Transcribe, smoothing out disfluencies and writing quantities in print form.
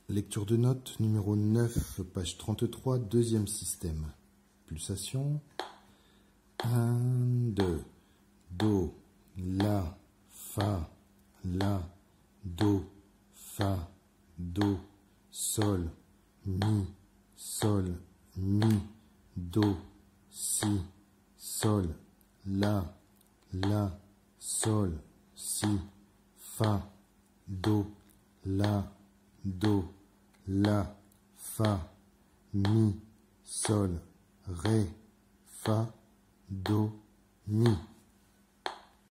Lecture de notes numéro 9, page 33, deuxième système. Pulsation. 1, 2. Do, la, fa, do, fa, do, sol, mi, do, si, sol, la, sol, si, fa, do, la, fa, mi, sol, ré, fa, do, mi.